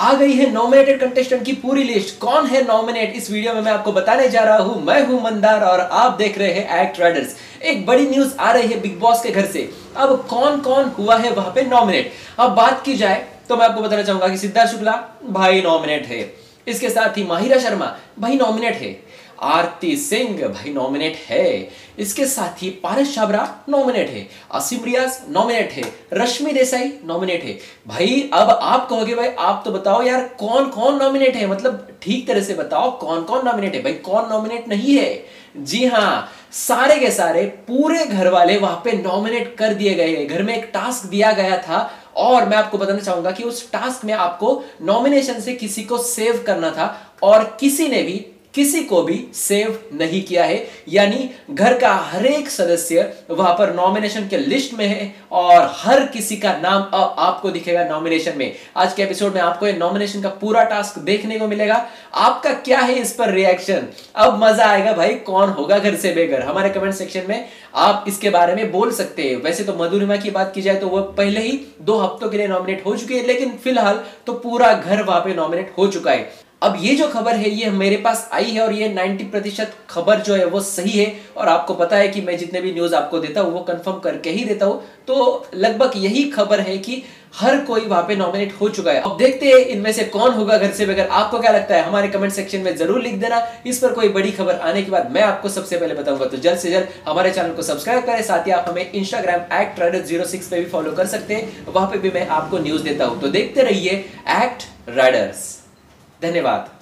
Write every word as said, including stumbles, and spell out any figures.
आ गई है nominated contestant की पूरी लिस्ट। कौन है नॉमिनेट, इस वीडियो में मैं आपको बताने जा रहा हूं। मैं हूं मंदार और आप देख रहे हैं एक्ट राइडर्स। एक बड़ी न्यूज आ रही है बिग बॉस के घर से। अब कौन कौन हुआ है वहां पे नॉमिनेट। अब बात की जाए तो मैं आपको बताना चाहूंगा कि सिद्धार्थ शुक्ला भाई नॉमिनेट है, इसके साथ ही माहिरा शर्मा भाई नॉमिनेट है, आरती सिंह भाई नॉमिनेट है, इसके साथ ही पारस छाबरा नॉमिनेट है, आसिम रियाज नॉमिनेट है, रश्मि देसाई नॉमिनेट है। भाई अब आप कहोगे भाई आप तो बताओ यार कौन कौन नॉमिनेट है, मतलब ठीक तरह से बताओ कौन कौन नॉमिनेट है। भाई कौन नॉमिनेट नहीं है? जी हाँ, सारे के सारे पूरे घर वाले वहां पे नॉमिनेट कर दिए गए हैं। घर में एक टास्क दिया गया था और मैं आपको बताना चाहूंगा कि उस टास्क में आपको नॉमिनेशन से किसी को सेव करना था और किसी ने भी किसी को भी सेव नहीं किया है। यानी घर का हर एक सदस्य वहां पर नॉमिनेशन के लिस्ट में है और हर किसी का नाम अब आपको दिखेगा नॉमिनेशन में। आज के एपिसोड में आपको ये नॉमिनेशन का पूरा टास्क देखने को मिलेगा। आपका क्या है इस पर रिएक्शन? अब मजा आएगा भाई। कौन होगा घर से बेघर? हमारे कमेंट सेक्शन में आप इसके बारे में बोल सकते हैं। वैसे तो मधुरिमा की बात की जाए तो वह पहले ही दो हफ्तों के लिए नॉमिनेट हो चुकी है, लेकिन फिलहाल तो पूरा घर वहां पे नॉमिनेट हो चुका है। अब ये जो खबर है ये मेरे पास आई है और ये नब्बे प्रतिशत खबर जो है वो सही है। और आपको पता है कि मैं जितने भी न्यूज आपको देता हूं वो कंफर्म करके ही देता हूं, तो लगभग यही खबर है कि हर कोई वहां पे नॉमिनेट हो चुका है। अब देखते हैं इनमें से कौन होगा घर से बेघर। आपको क्या लगता है हमारे कमेंट सेक्शन में जरूर लिख देना। इस पर कोई बड़ी खबर आने के बाद मैं आपको सबसे पहले बताऊंगा। तो जल्द से जल्द हमारे चैनल को सब्सक्राइब करें, साथ ही आप हमें Instagram act riders zero six पे भी फॉलो कर सकते हैं। वहां पे भी मैं आपको न्यूज देता हूं। तो देखते रहिए एक्ट राइडर्स। धन्यवाद।